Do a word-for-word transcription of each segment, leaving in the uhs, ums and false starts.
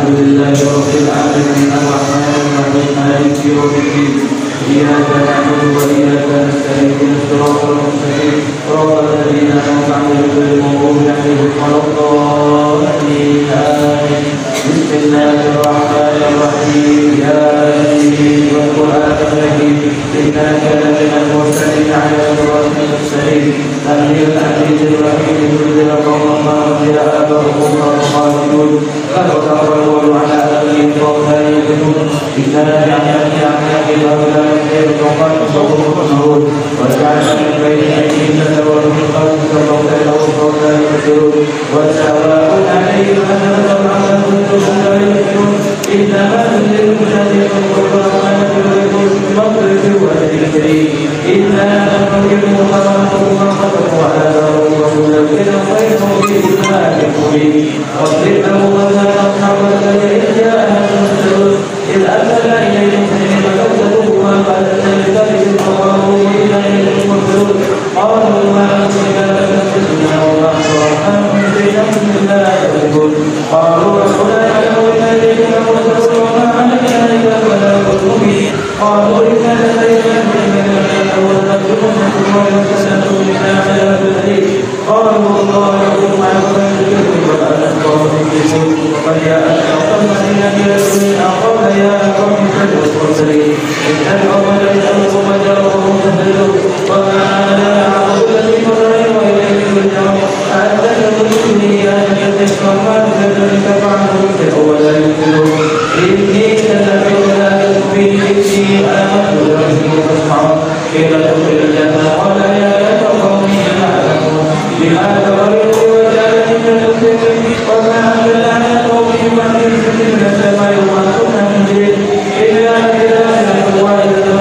الحمد لله رب العالمين الرحمن الرحيم مالك يوم الدين إياك نعبد وإياك نستعين اهدنا الصراط المستقيم صراط الذين أنعمت عليهم غير المغضوب عليهم ولا الضالين آمين. بسم الله الرحمن الرحيم ياسين والقرآن الحكيم إنك لمن المرسلين على صراط مستقيم تنزيل العزيز الرحيم لتنذر قوما ما أنزل آباؤهم خالدون فقد أقبلوا على أهلهم فهم لا يؤمنون إنا جعلنا أعناق الأولاد يرجعون فهم مشهور وجعلنا من بين أيديهم سدا ومن خلفهم سدا لهم فهم لا يبصرون وسواء عليهم أنذرتهم أم لم تنذرهم لا يؤمنون إنما تنذر المجادلين والقرآن يقول مغفرة وأجر إنا ننكر خلقهم وخلقوا وآباؤهم رسولا إلى خير مبين ذلك مبين واضرب لهم مثلا أصحاب الذين إذ جاءهم المرسلون إذ أرسلنا إليهم اثنين فكذبوهما فأتينا بذنب فقالوا إنا إليكم مرسلون قالوا ما أنتم إلا تكذبون وما أنتم بشيء لا يكذبون قالوا ربنا يعلم إنا إليكم مرسلون وما علينا إلا البلاغ المبين قالوا إنا لدينا قالوا الله يقول مع قد جاءتنا قومنا برسول قال يا قوم اتبعوا المرسلين اتبعوا ما جاءكم وجاءكم تهتدون وما انا اعبد الذي فرعي واليه ترجعون اتخذوا مني آلهة وما ذلك فاعبدوا ولا يؤمنون إني كذبت لا يؤمن إني آمنت بربكم فاسمعون قيل ادخل الجنة قال يا ليت قومي يعلمون بما تغيروا وجعلني من المسلمين وما أنزل على قومي من رزق من السماء وما كنا منزلين إلا إلهنا واحدا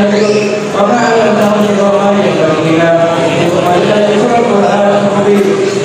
وما علمناه وما ينبغي له إنما الذي هو القرآن المبين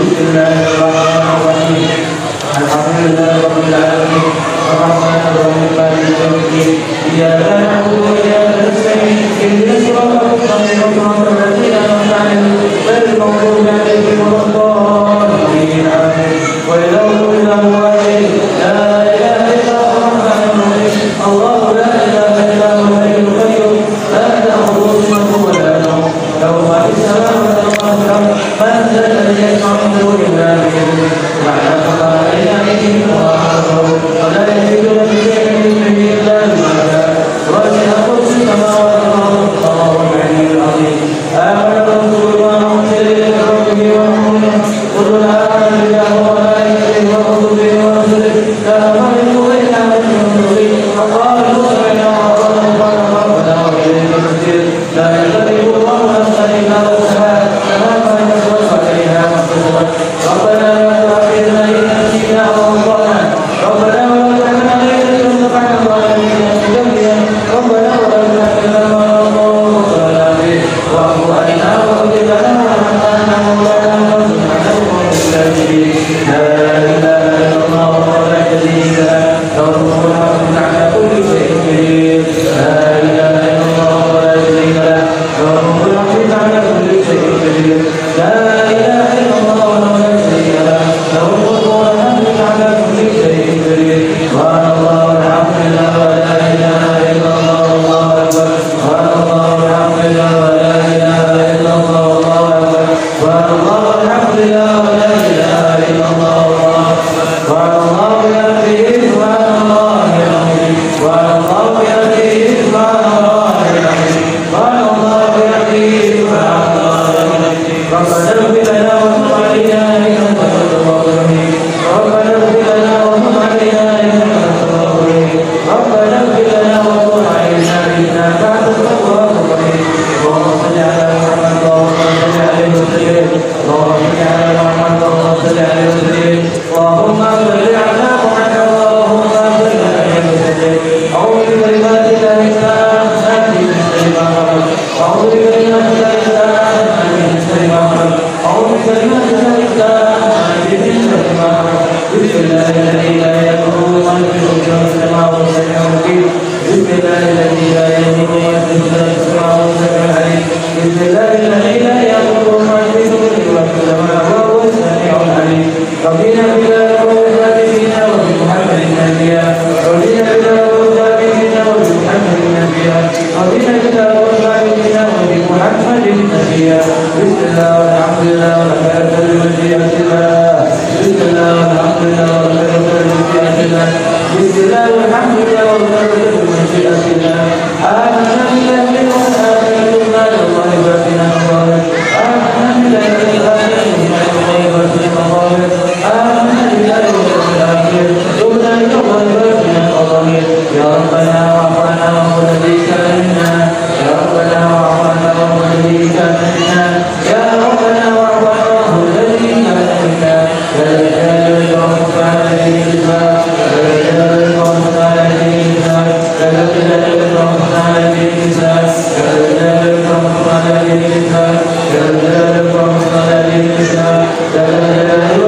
Bismillahirrahmanirrahim. Alhamdulillah rabbil alamin. Arrahmanirrahim maliki yaumiddin. Iyyaka na'budu wa iyyaka nasta'in. Ihdinas siratal mustaqim. Siratal ladzina an'amta 'alaihim ghairil maghdubi 'alaihim waladdallin. Amin. Wa ilahu illahu wahid. La ilaha illa huwa ar-rahmanur rahim. Allahu la ilaha illa huwa al-hayyul qayyum. La ta'khudhuhu sinatun wa la nawm. Lahu ma fis samawati wa ma fil ardh. Man dha alladhi yashfa'u 'indahu illa bi'idhnihi. Ya'lamu ma bayna aydihim wa ma khalfahum. Wa la yuhituna bi shay'in min 'ilmihi illa bima sha'a. Wasi'a kursiyuhu as-samawati wal ardh. Allahu al-'aliyyul 'azim. Amana ar-rasulu bima unzila ilayhi min rabbihi wal mu'minun. Kullun amana billahi wa malaikatihi wa kutubihi wa rusulihi. La nufarriqu bayna ahadin min rusulihi. Wa qalu sami'na wa ata'na rabbana wa ilayhi al-masir. La yukallifu Allahu nafsan illa wus'aha. Laha ma kasabat wa 'alayha ma iktasabat. Rabbana la tu'akhidhna in nasina aw akhta'na. Rabbana wa la tahmil 'alaina isran kama hamaltahu 'ala alladhina min qablina. Rabbana wa la tuhammilna ma la taqata lana bihi. Wa'fu 'anna waghfir lana warhamna anta mawlana fansurna 'ala al-qawmi al-kafirin. La ilaha illallah wahdahu la sharika lahu. Lahu al-mulku wa lahu al-hamdu 'ala kulli shay'in qadir. La ilaha illallah wahdahu la sharika lahu. Lahu al-mulku wa lahu al-hamdu 'ala kulli shay'in qadir. La ilaha illallah wahdahu la sharika lahu. Lahu al-mulku wa lahu al-hamdu 'ala kulli shay'in qadir. Subhanallah walhamdulillah wa la ilaha illallah wallahu akbar. Subhanallah walhamdulillah wa la ilaha illallah wallahu akbar. Subhanallah walhamdulillah wa la ilaha illallah wallahu akbar. Subhanallah ya Rabbi, subhanallah ya Rabbi. Subhanallah ya Rabbi, subhanallah ya Rabbi. Subhanallah ya Rabbi, subhanallah ya Rabbi. Rabbana ighfir lana wa tub 'alaina innaka antat tawwabur rahim. Rabbana ighfir lana wa tub 'alaina innaka antat tawwabur rahim. Rabbana ighfir lana wa tub 'alaina innaka antat tawwabur rahim. Allahumma shalli 'ala Muhammad wa salli 'alaihi wa sallim. Allahumma shalli 'ala Muhammad wa salli 'alaihi wa sallim. Allahumma salli 'ala Muhammad Allahumma salli 'alaihi wa sallim. A'udzu bi kalimatillahi tammati min sharri ma khalaq. A'udzu bi kalimatillahi tammati min sharri ma khalaq. A'udzu bi kalimatillahi tammati min sharri ma khalaq. Bismillahilladzi la yadurru ma'a ismihi shay'un fis samawati wa fil ardi. Bismillahilladzi la yadurru ma'a ismihi shay'un fis samawati wa fil ardi. Bismillahilladzi la yadurru ma'a ismihi shay'un fis samawati wa huwa as-sami'ul 'alim. Rabbina billahi wa bi nabiyyina wa bi Muhammadin nabiyya. Rabbina billahi wa bi nabiyyina wa bi Muhammadin nabiyya. Rabbina billahi wa bi nabiyyina wa bi Muhammadin nabiyya. Bismillah walhamdulillah wa la ilaha illallah. Bismillah walhamdulillah wa la ilaha illallah. Bismillah walhamdulillah wa la ilaha illallah. Amanna billahi wa amanna billahi wa rabbina Allah. Amanna billahi wa amanna billahi wa rabbina Allah. Amanna billahi wa amanna tubna ila Allah wa rabbina Allah. Ya Rabbana wa'afana wa mudallika minna. Ya Rabbana wa'afana wa mudallika minna. Ya Rabbana wa'afana wa mudallika minna. Ya Jalal wa Rahman al-Islam. Ya Jalal wa Rahman al-Islam. Ya Jalal wa Rahman al-Islam. Ya Jalal wa Rahman al-Islam. Ya Jalal wa Rahman al-Islam. Ya Jalal wa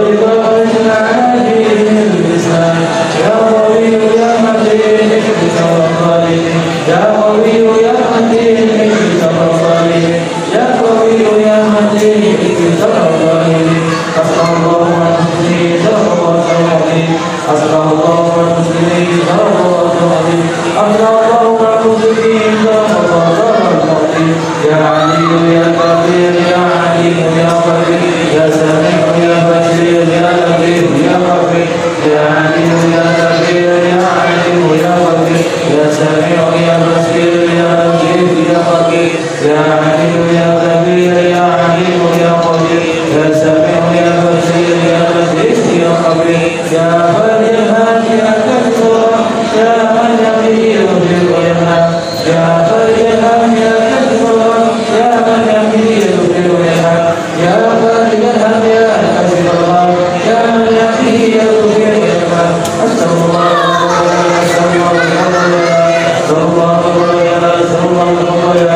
Rahman al-Islam. Ya Qawi ya Matin ya Rabbani. Ya Qawi ya Matin ya Rabbani. Ya Qawi ya Matin ya Rabbani. Assallallahu alaihi wa sallam. Assallallahu alaihi wa sallam. Assallallahu alaihi wa sallam. Ya Ali ya Qadir ya Ali ya Qadir ya Sami ya Basir ya Latif ya Qadir ya Ali ya Qadir ya Ali ya Qadir ya Sami ya Basir ya Latif ya Qadir ya Ali ya Qadir ya Ali ya Qadir ya Sami ya Basir ya Latif ya Qadir ya Farihan ya Kathur ya Man Yaqdir bil Qiyamah ya Farihan ya Kathur ya Man Yaqdir bil Qiyamah ya Farihan ya Kathur ya Man Yaqdir bil Qiyamah. Astagfirullah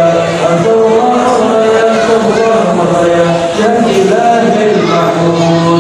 ya إله المعبود.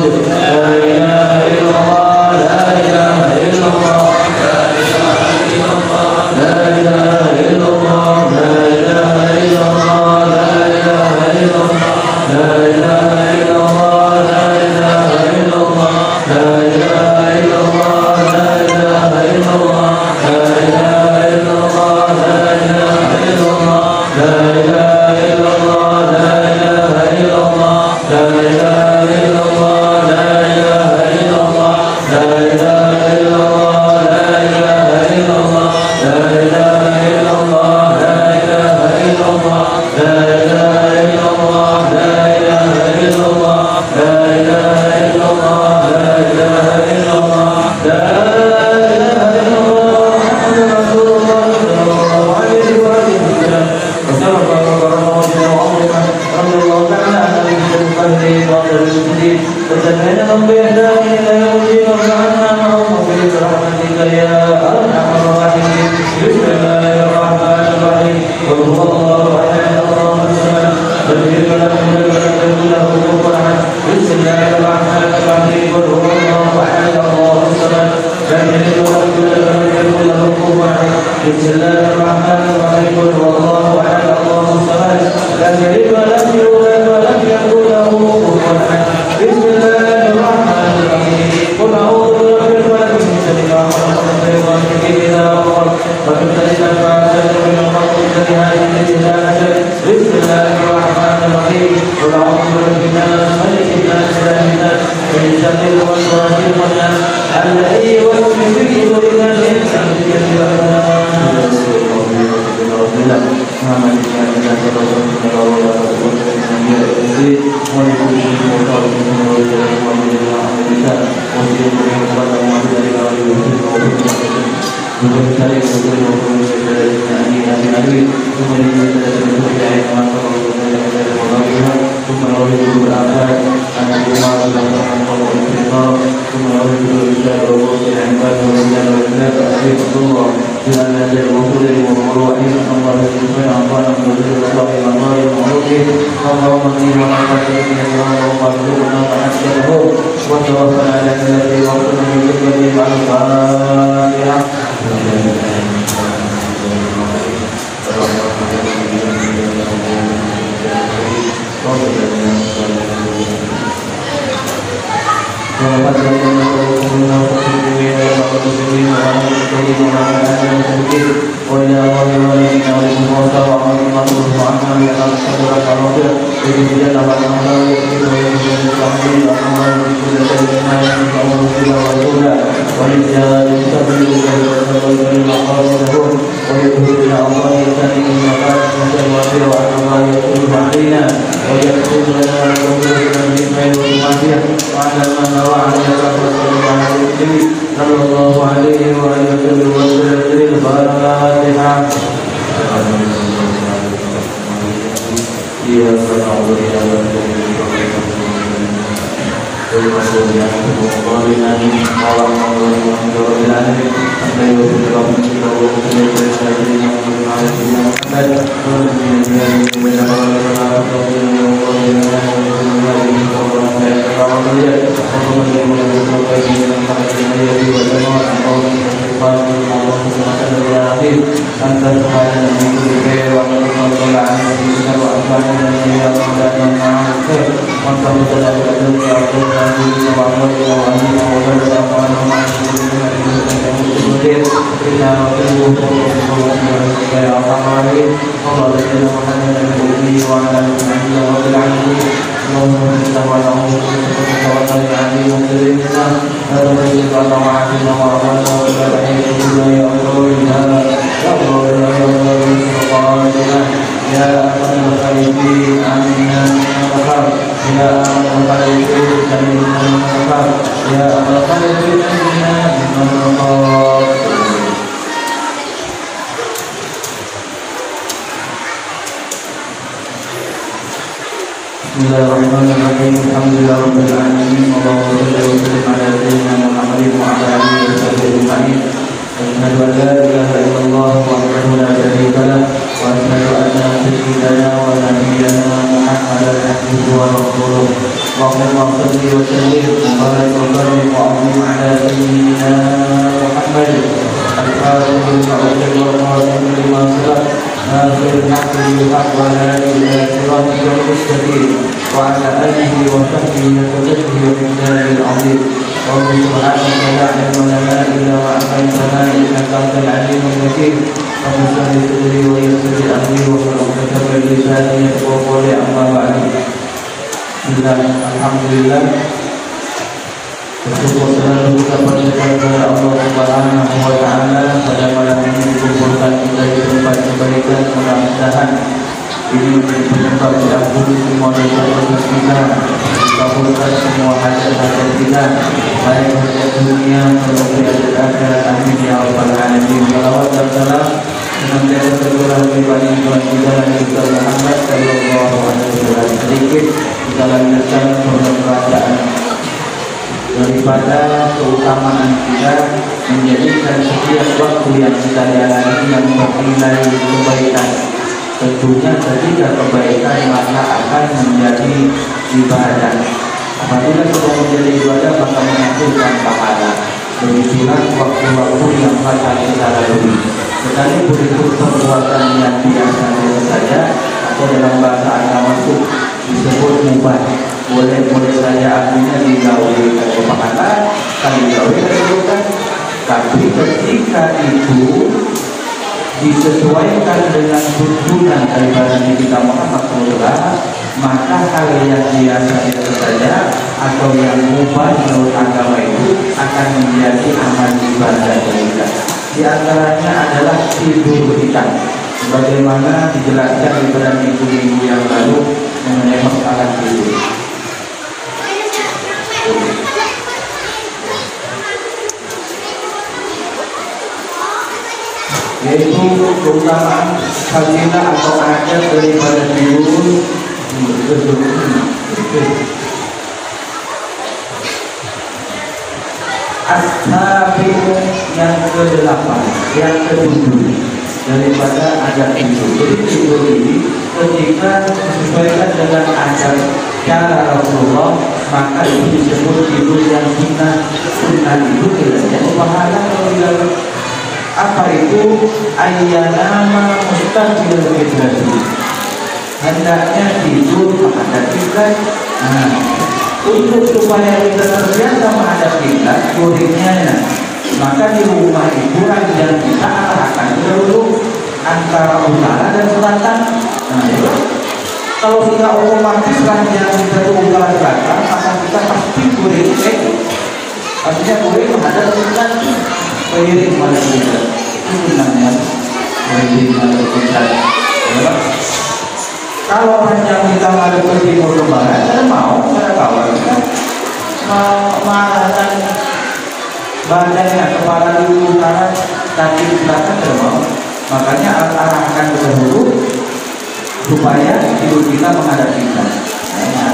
بينهم بإحسان إلى يوم الدين وارفعنا معهم برحمتك يا أرحم الراحمين. بسم الله الرحمن الرحيم. قل هو الله أحد الله الصمد لم يلد ولم يولد ولم يكن له كفوا أحد. بسم الله الرحمن الرحيم. قل هو الله أحد الله الصمد لم يلد ولم يولد ولم يكن له كفوا أحد. بسم الله الرحمن الرحيم. قل هو الله أحد الله الصمد لم يلد ولم يولد ولم يكن له كفوا أحد. بسم الله الرحمن الرحيم. قل أعوذ برب الفلق من شر ما خلق ومن شر غاسق إذا وقب ومن شر النفاثات في العقد ومن شر حاسد إذا حسد. بسم الله الرحمن الرحيم. قل أعوذ برب الناس ملك الناس إله الناس من شر الوسواس الخناس الذي يوسوس في صدور الناس من شر Bismillahirrahmanirrahim. Alhamdulillahirrahmanirrahim. Allahumma salli wa sallim ala sayyidina Muhammadin wa ala alihi wa sahbihi ajma'in. Asyhadu an la ilaha illallah wahdahu la syarika lah wa asyhadu anna sayyidana wa nabiyyana Muhammadan abduhu wa rasuluh. Allahumma salli wa sallim wa barik wa barik wa azim ala sayyidina Muhammad al-Fatih al-Fatih wal-Fatih lima salat ناصر الحق بالحق والهادي إلى صراطك المستقيم وعلى آله وصحبه وسلم وبالله العظيم. رب سبحانك لا علم لنا إلا ما علمتنا إنك أنت العليم الحكيم. رب اشرح لي صدري ويسر لي أمري واحلل عقدة من لساني يفقهوا قولي أما بعد. Alhamdulillah. Bersyukur selalu kita panjatkan kepada Allah Subhanahu wa Ta'ala pada malam ini dikumpulkan kita di tempat kebaikan mudah-mudahan ini menjadi penyebab diampuni semua dosa-dosa kita, dikabulkan semua hajat-hajat kita, baik hajat dunia maupun hajat akhirat. Amin ya rabbal alamin. Salawat dan salam senantiasa tercurah kepada Tuhan kita Nabi kita Muhammad sallallahu alaihi wasallam. Sedikit kita lanjutkan program kerajaan daripada keutamaan kita menjadikan setiap waktu yang kita jalani yang bernilai kebaikan. Tentunya ketika kebaikan maka akan menjadi ibadah. Apabila sudah menjadi ibadah maka menghasilkan pahala. Begitulah waktu-waktu yang bakal kita lalui. Sekalipun itu perbuatan yang biasa saja atau dalam bahasa agama itu disebut mubah, boleh boleh saja artinya digauli atau pahala, kali digauli kan. Tapi ketika itu disesuaikan dengan tuntunan daripada Nabi kita Muhammad shallallahu alaihi wasallam, maka hal yang biasa itu saja atau yang mubah menurut agama itu akan menjadi amal ibadah kita. Di antaranya adalah tidur kita, sebagaimana dijelaskan di pada minggu-minggu yang lalu mengenai masalah tidur. Yaitu keutamaan fadilah atau adat daripada tidur. As-sabi'u yang kedelapan, yang ketujuh daripada adat tidur. Jadi tidur ini ketika disesuaikan dengan adat cara Rasulullah, maka itu disebut tidur yang sunnah. Sunnah itu tidak pahala kalau tidak. Apa itu? Ayyanama mustaqbil fitrati, hendaknya tidur menghadap kiblat. Nah, untuk supaya kita terbiasa menghadap kiblat, kuringnya, maka di rumah itu ranjang kita arahkan dulu antara utara dan selatan. Nah, ya. Kalau kita otomatis ranjang kita itu utara selatan, maka kita pasti kuring. Eh, artinya kuring menghadap kiblat. Pengiring pada kita itu namanya pengiring pada kita. Kalau hanya kita ada ke timur ke barat, saya mau, saya kawan kita mengarahkan badannya kepala di utara, kaki di selatan, saya mau. Makanya arahkan ke dahulu supaya tidur kita menghadap kita. Nah,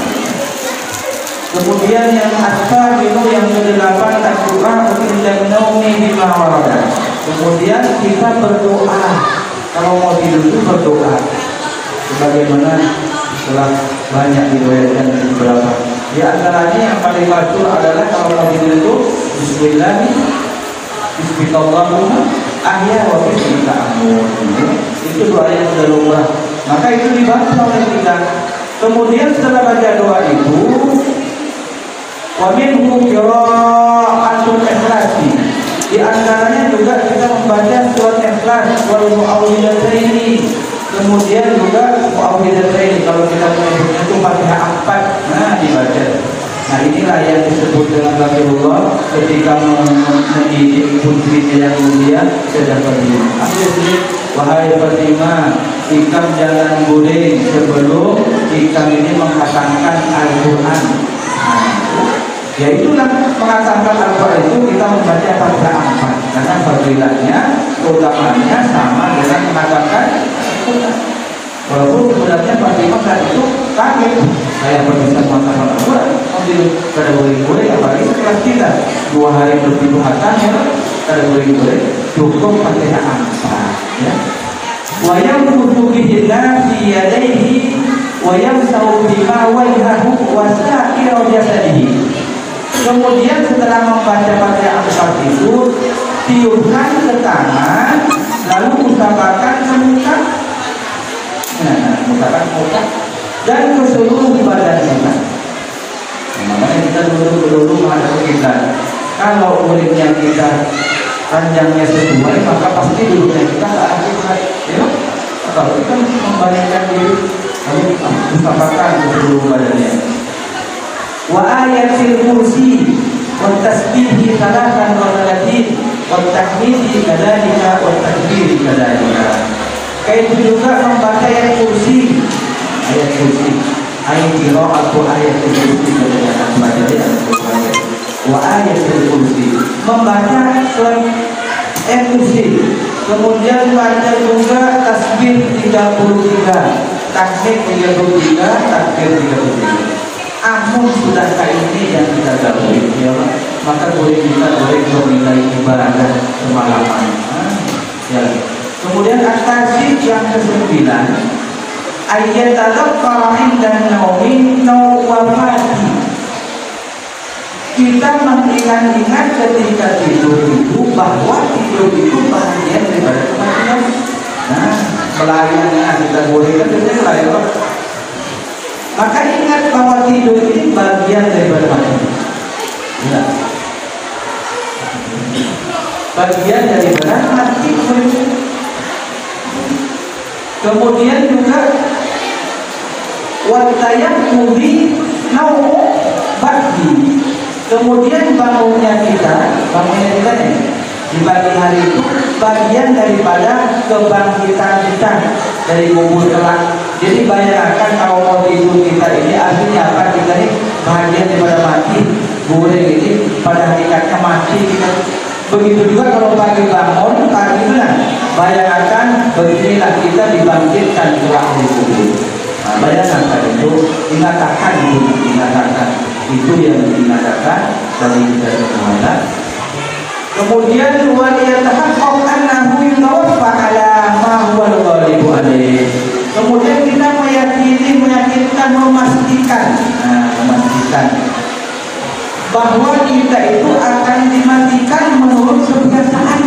kemudian yang asal itu yang kedelapan doa untuk naumi bima warada. Kemudian kita berdoa kalau mau tidur itu berdoa. Sebagaimana telah banyak diriwayatkan dari beberapa. Di antaranya yang paling masyhur adalah kalau mau tidur itu Bismillah, Bismillahirrahmanirrahim, ahya wa bismika amut. Itu doa yang sudah lumrah. Maka itu dibaca oleh kita. Kemudian setelah baca doa itu, wa minhu qira'atul ikhlasi. Di antaranya juga kita membaca surat Ikhlas wal mu'awwidataini. Kemudian juga mu'awwidataini kalau kita menyebutnya itu Fatihah empat. Nah, dibaca. Nah, inilah yang disebut dengan Rasulullah ketika mendidik putrinya yang mulia sedang Fatimah. Akhirnya, wahai Fatimah, ikam jangan guling sebelum ikam ini menghatamkan Al-Quran. Nah, ya itulah mengatakan Al-Quran itu kita membaca Fatihah empat karena fadilahnya, keutamaannya sama dengan mengatakan Al-Quran. Walaupun sebenarnya Fatimah saat itu kaget, saya bisa mengatakan Al-Quran, ambil pada boleh-boleh apalagi kelas kita dua hari berpindah hatanya, pada boleh-boleh cukup Fatihah empat. Ya. Wayang kutu bihillah fi yadaihi wayang sahu bima wajhahu wa sa'ira jasadihi. Kemudian setelah membaca Fatihah empat itu tiupkan ke tangan, lalu usahakan ke muka, nah, usahakan muka dan ke seluruh badan kita. Nah, makanya kita dulu-dulu menghadap kita. Kalau kulitnya kita ranjangnya sesuai, maka pasti dulunya kita ke arah kiblat. Ya, kalau kita membalikkan diri, lalu usahakan ke seluruh badannya. Wa ayatil kursi wa tasbihi salatan wa salatin wa tahmidi kadalika wa takbiri kadalika. Kayak itu juga membaca ayat kursi, ayat kursi, ayat qiraat atau ayat kursi dari anak belajar yang berbaca. Wa ayatil kursi membaca surat ayat kursi. Kemudian baca juga tasbih tiga puluh tiga, tahmid tiga puluh tiga, takbir tiga puluh tiga. Amun sudah kayak ini yang kita gabung, ya Allah. maka boleh kita boleh menilai ibadah semalaman. Nah, ya. Kemudian atasih yang kesembilan, ayat tadzakkara dan naumi nawafati. Kita mengingat-ingat ketika tidur itu bahwa tidur itu bagian daripada kematian. Nah, melayani kita boleh kan kita layan. Maka ingat bahwa tidur ini bagian daripada mati. Ya. Bagian daripada mati. Kemudian juga watayammumi naumu ba'di. Kemudian bangunnya kita, bangunnya kita nih di pagi hari itu bagian daripada kebangkitan kita dari kubur kelak. Jadi bayangkan kalau mau tidur kita ini artinya apa? Kita ini bagian daripada mati, boleh ini pada hakikatnya mati kita. Begitu juga kalau pagi bangun, pagi benar. Bayangkan beginilah kita dibangkitkan kelak dari kubur. Nah, bayangkan itu, ingatakan itu, ingatakan itu yang dikatakan dari kita semua. Kemudian waliyatahaqqaq annahu yutawaffa ala ma huwa al-ghalibu alaih. Kemudian kita meyakini, meyakinkan, memastikan, nah, memastikan bahwa kita itu akan dimatikan menurut kebiasaan.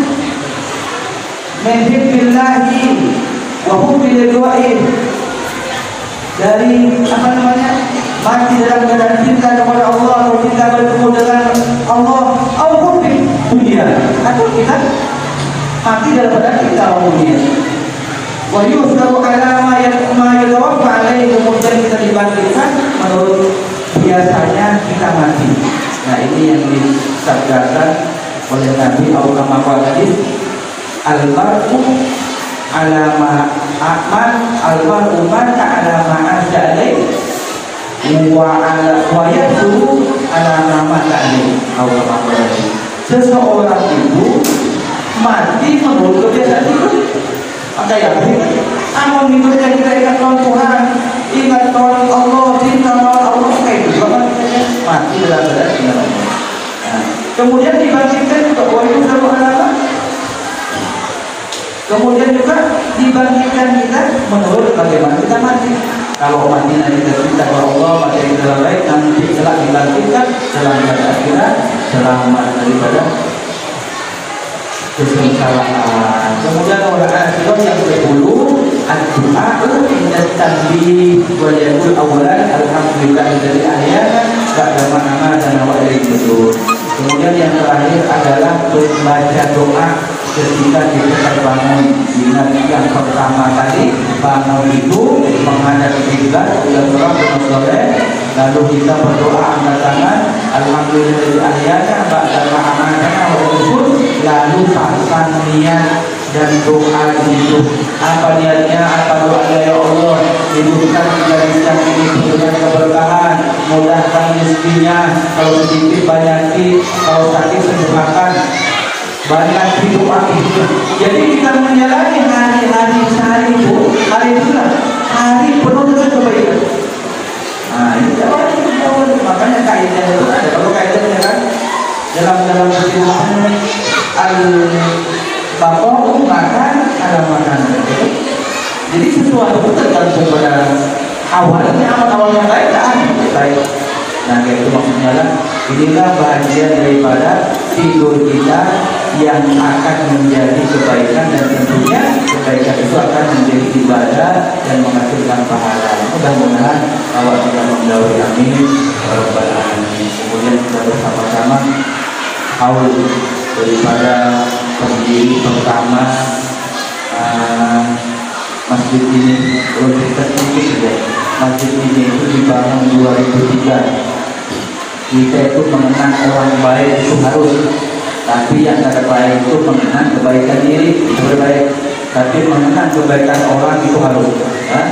Mehibbillahi wa hubbil ridwa'i. Dari apa namanya? Mati dalam keadaan cinta kepada Allah atau cinta bertemu dengan Allah, atau hubbi dunia, atau kita mati dalam keadaan cinta dunia. Wa yusdaru ala ma yatawaffa alaihi. Kemudian kita dibangkitkan menurut biasanya kita mati. Nah, ini yang disabdakan oleh Nabi Muhammad hadis al-mar'u ala ma aman al-mar'u mata ala ma asdalai wa ala wa yasuru ala ma mata alai. Seseorang itu mati menurut kebiasaan hidup. Maka ya, amun hidupnya kita ingat Tuhan Tuhan, ingat Tuhan Allah, cinta Tuhan Allah, kayak itu juga mati dalam keadaan cinta Allah. Nah, kemudian dibangkitkan juga wahyu seru alama. Kemudian juga dibangkitkan kita menurut bagaimana kita mati. Kalau mati nanti kita cinta kepada Allah, mati kita dalam baik, nanti kelak dibangkitkan dalam keadaan kita selamat daripada kesengsaraan. Kemudian orang akhirah yang sepuluh ad-du'a inda tanbih wal yaqul awalan alhamdulillah dari ayat ba'da ma'ama dan wa ilaihi nusur. Kemudian yang terakhir adalah membaca doa ketika kita terbangun. Ingat yang pertama tadi, bangun itu menghadap kiblat, ulang surah bersoleh, lalu kita berdoa angkat tangan alhamdulillah dari ayatnya ba'da ma'ama dan wa nusur. Lalu pasang niat dan doa itu. Apa niatnya? Apa doanya? Ya Allah, hidupkan kita bisa ini dengan keberkahan, mudahkan rezekinya, kalau sedikit banyaki, kalau sakit sembuhkan, banyak doa itu. Jadi kita menjalani hari-hari sehari itu, hari itu lah, hari penuh dengan kebaikan. Nah, ini jawab, jawab. Makanya kaidah itu ada. Kalau kaidahnya kan dalam dalam kehidupan al-baqa'u makan ada makanan. Jadi sesuatu itu tergantung pada awalnya, awal yang baik tak ada baik. Nah, kayak itu maksudnya lah. Inilah bagian daripada tidur kita yang akan menjadi kebaikan, dan tentunya kebaikan itu akan menjadi ibadah dan menghasilkan pahala. Mudah-mudahan Allah tidak menggauli, amin. Kemudian kita bersama-sama haul daripada pendiri pertama uh, masjid ini. Kalau kita sedikit ya, masjid ini itu dibangun dua ribu tiga. Kita itu mengenang orang baik itu harus, tapi yang kata baik itu mengenang kebaikan diri itu berbaik, tapi mengenang kebaikan orang itu harus. Ya?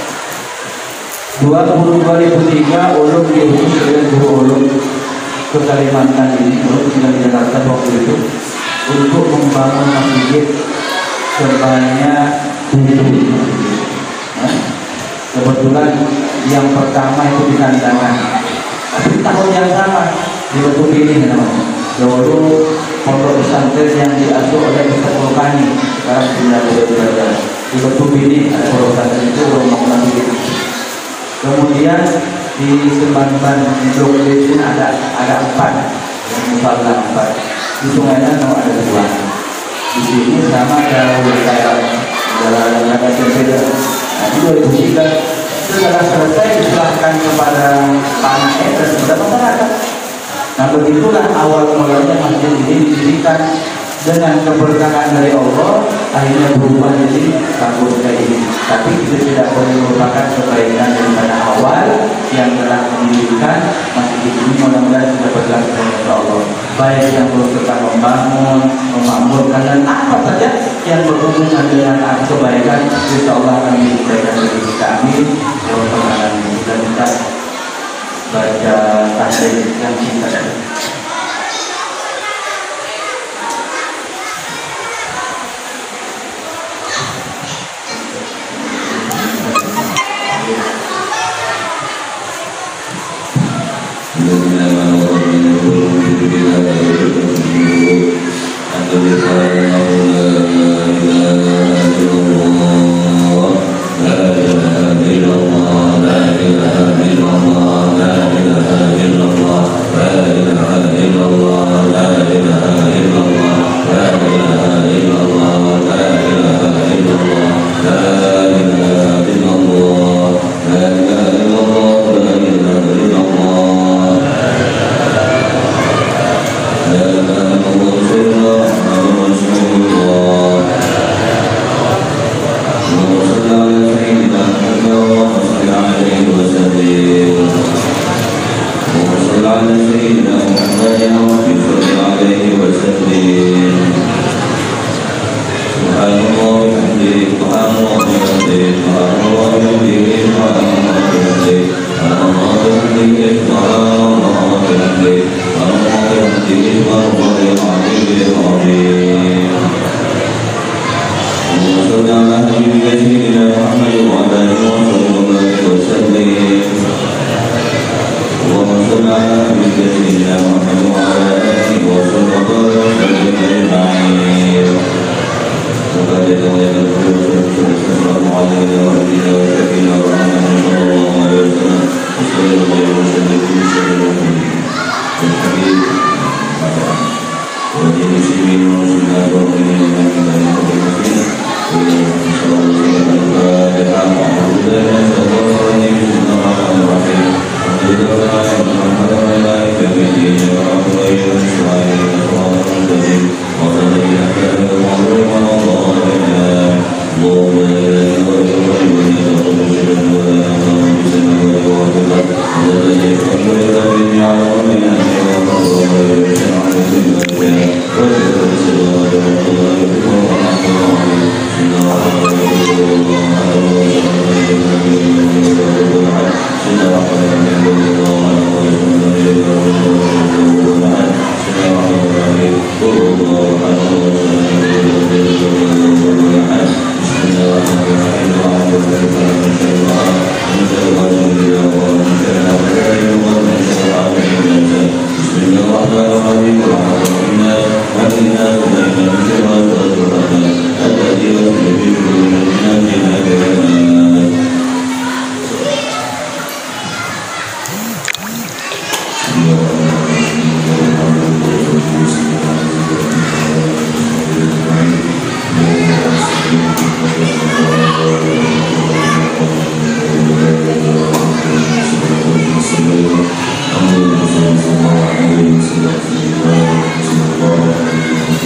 dua ribu tiga ulum diutus dengan guru ulum ke Kalimantan ini, ulum tinggal di Jakarta waktu itu, untuk membangun masjid sebanyak tujuh. Ya? Kebetulan yang pertama itu di Kandangan, tapi tahun yang sama di Batu Pilih namanya. Dahulu pondok pesantren yang diasuh oleh Ustaz Volkani sekarang sudah berada di Batu Bini, ada pondok pesantren itu Rombongan Bini. Kemudian di Sembanban di Blok D sini ada ada empat, yang musala empat. Di Sungai Danau ada dua. Di sini sama ada kayak dalam ada berbeda. Nah, di dua ribu tiga setelah selesai diserahkan kepada tanah dan kepada masyarakat. Nah, begitulah awal mulanya masjid ini didirikan dengan keberkahan dari Allah, akhirnya berubah jadi kampus kayak ini. Tapi itu tidak boleh merupakan kebaikan daripada awal yang telah mendirikan masjid ini. Mudah-mudahan kita berlangsung insya Allah. Baik yang berusaha membangun, memakmurkan dan apa saja yang berhubungan dengan kebaikan, insya Allah akan diberikan dari kita. Amin. Dan kita baca tahdir yang singkat. Alhamdulillah,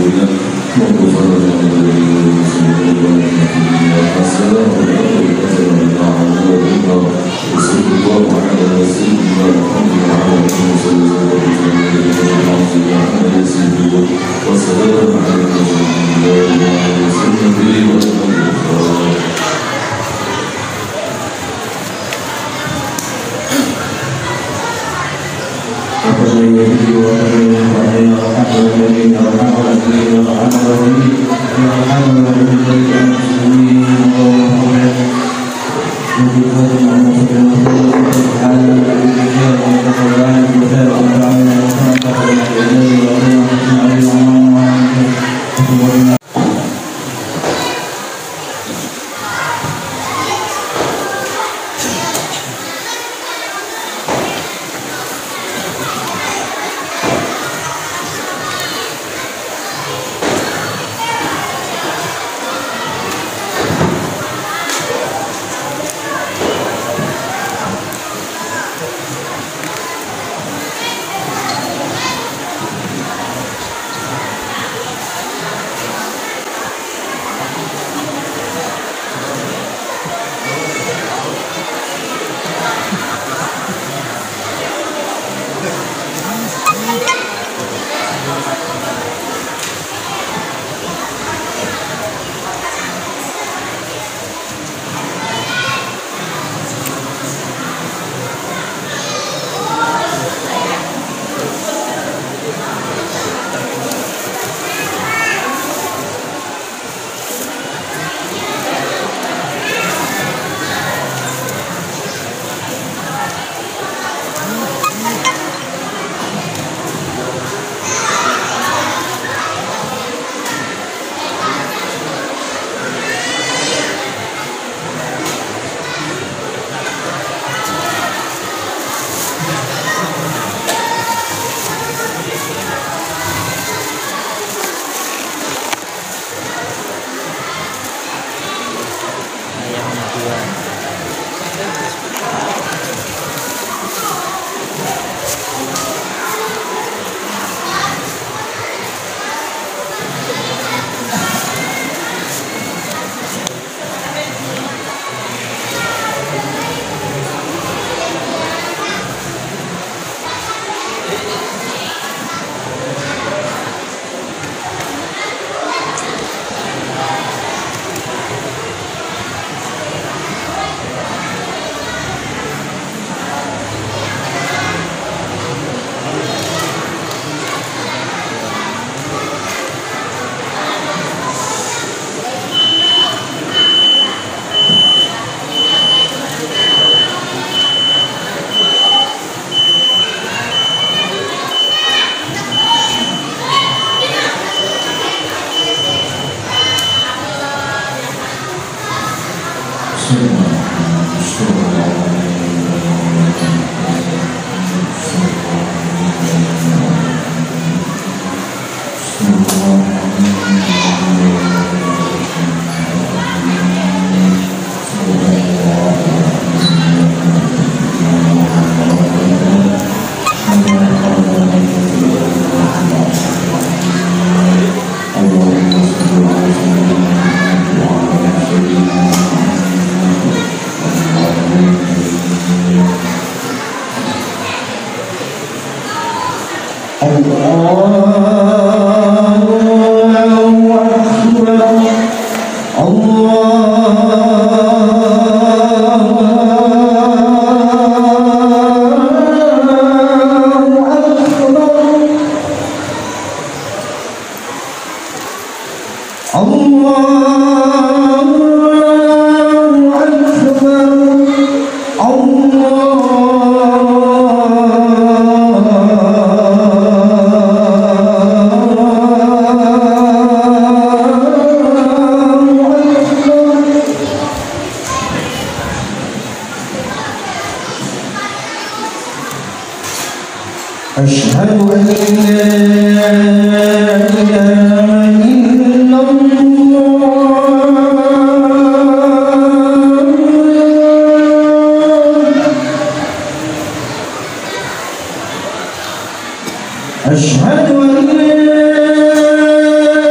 أشهد أن لا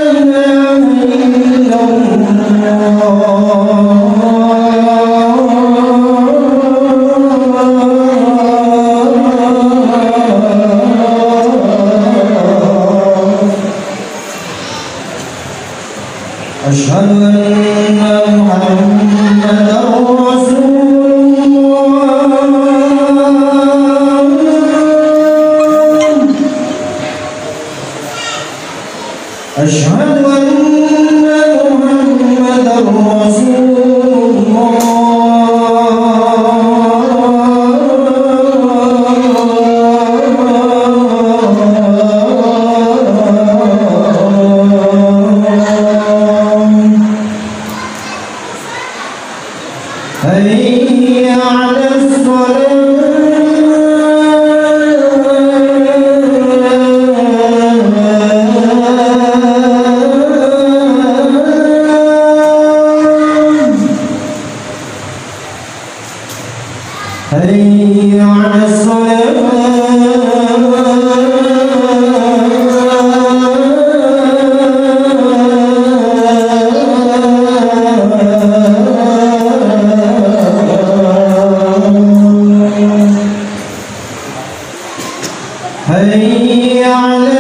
أشهد أن محمدا رسول الله أشهد أن محمدا رسول حي على حي على حي على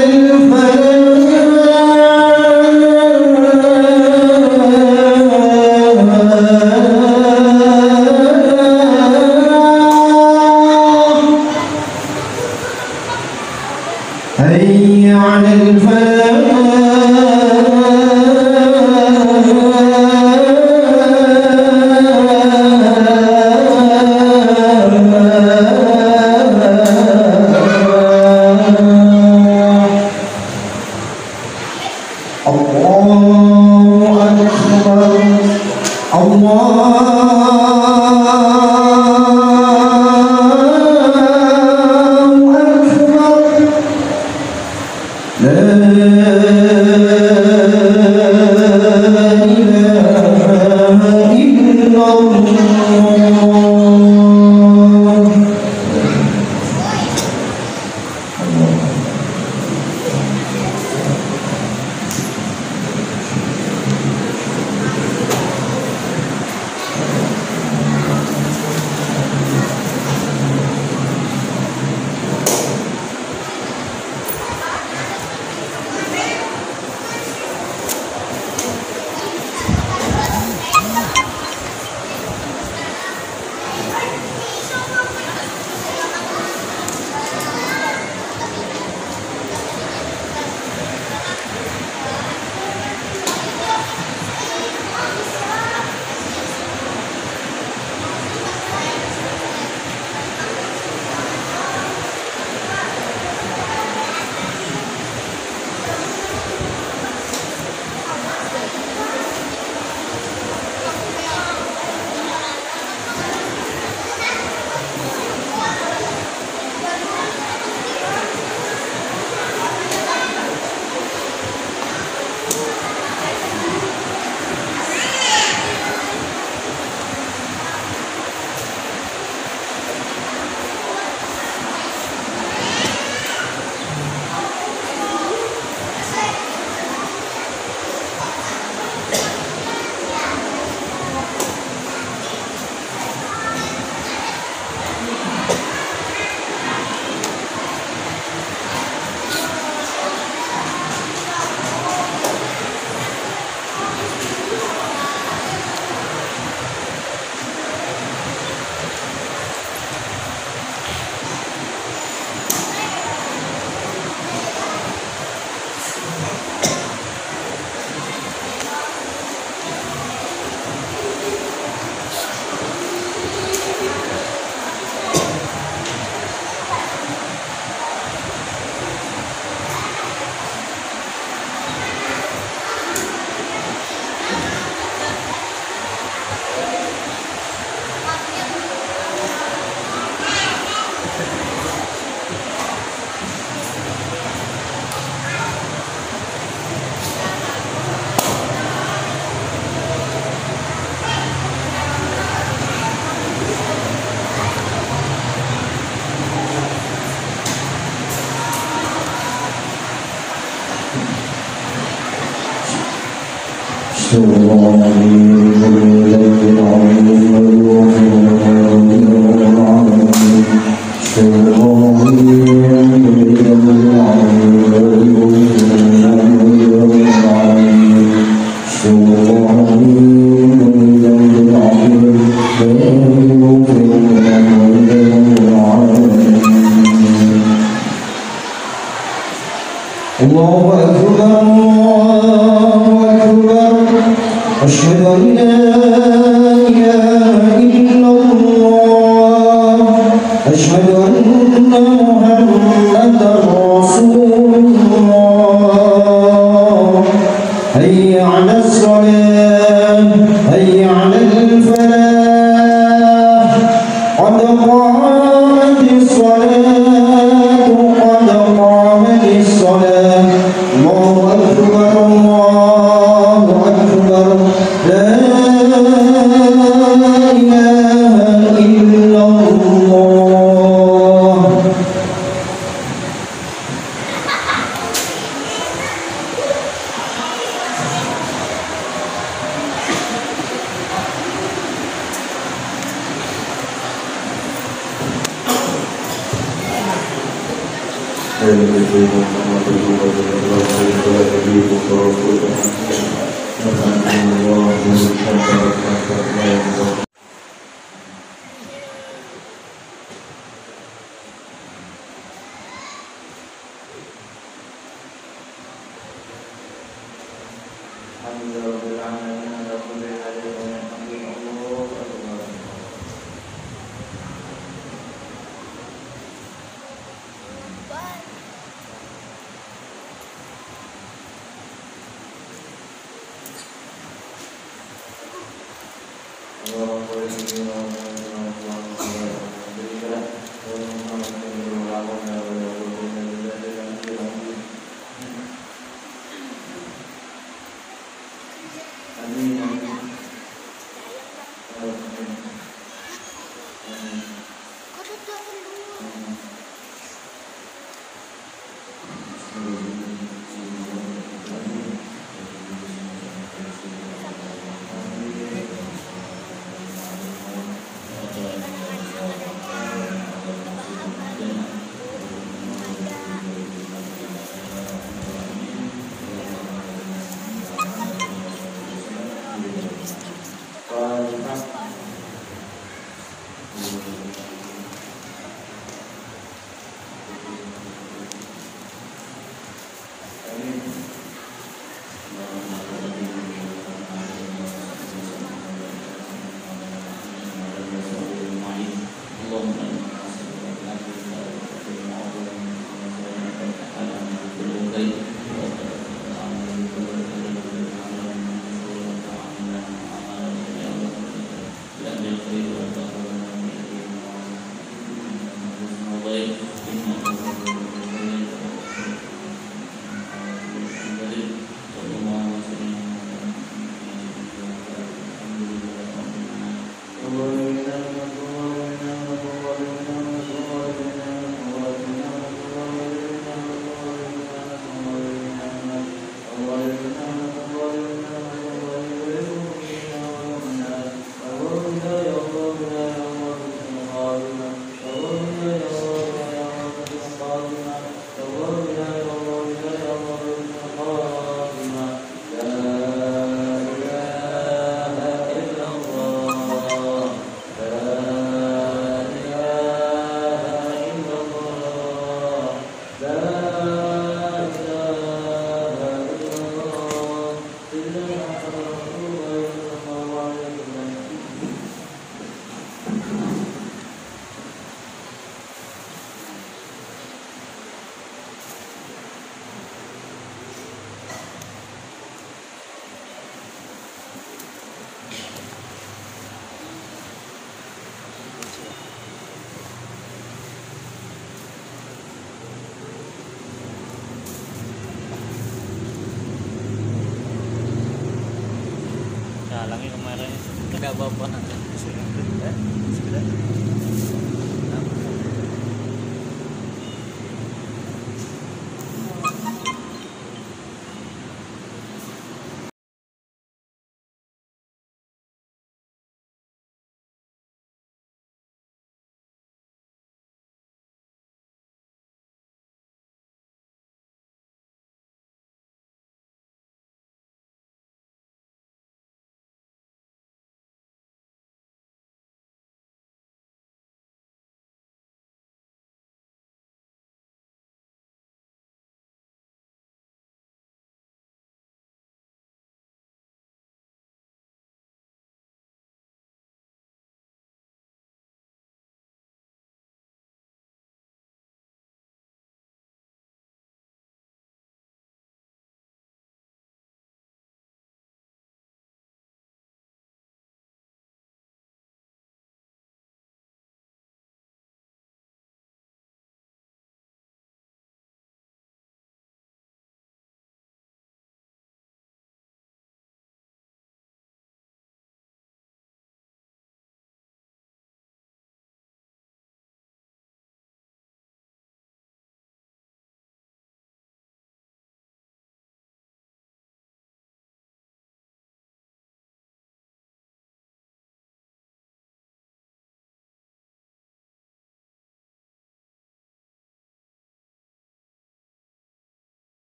الفلاح حي على الله أكبر الله أكبر لا إله إلا الله So أن لا إله إلا الله أشهد أن محمدا رسول الله حي على الصلاة حي على الفلاح قد قامت الصلاة قد قامت الصلاة الله أكبر الله أكبر لا إله إلا الله. Halangin kemarin nggak apa-apa nanti.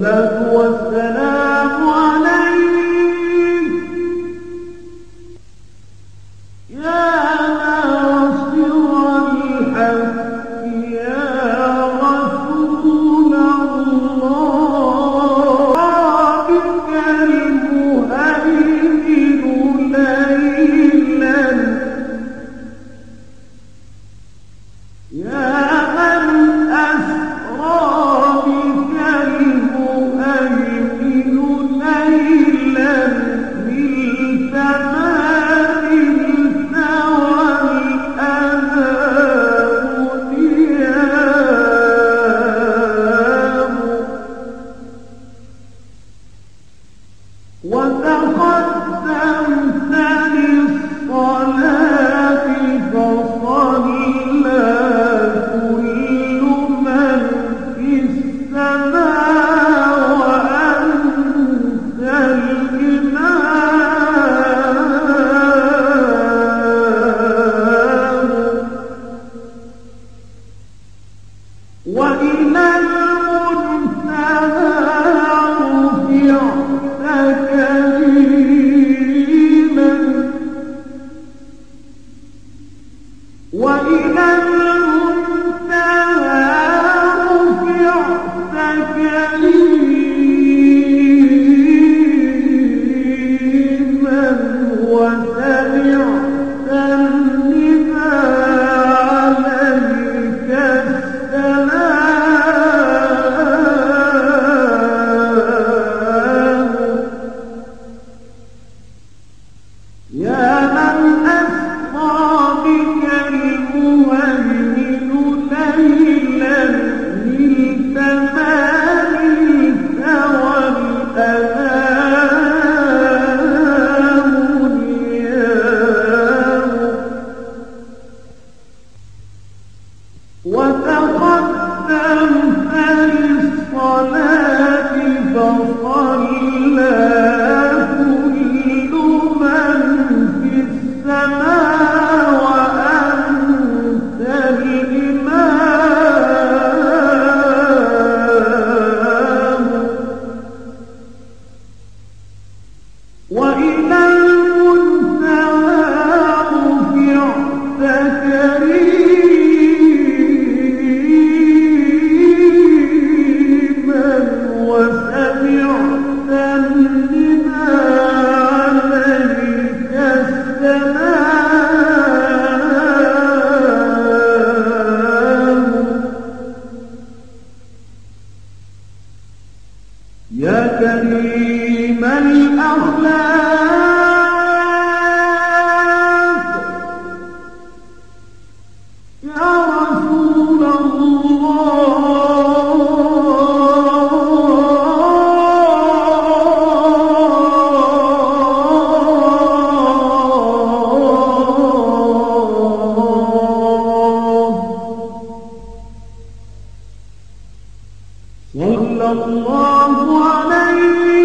الصلاة والسلام عليك يا ناصر الحق يا رسول الله بك المهيمن ليلا يا من أسرى بك المهيمن ليلا نلت ما نلت والأنام نيام وتقدمت للصلاة فصلى كل من في السماء وأنت الإمام وإلى المنتهى رفعت كريما وإلى المنتهى رفعت كريما وسمعت النداء عليك السلام يا من أسرى بك المهيمن ليلا نلت ما نلت والأنام نيام وتقدمت للصلاة فصلى كل من في السماء وأنت الإمام وإلى المنتهى رفعت كريما وسمعت النداء عليك السلام يا كريم الأخلاق يا رسول الله صلى الله عليه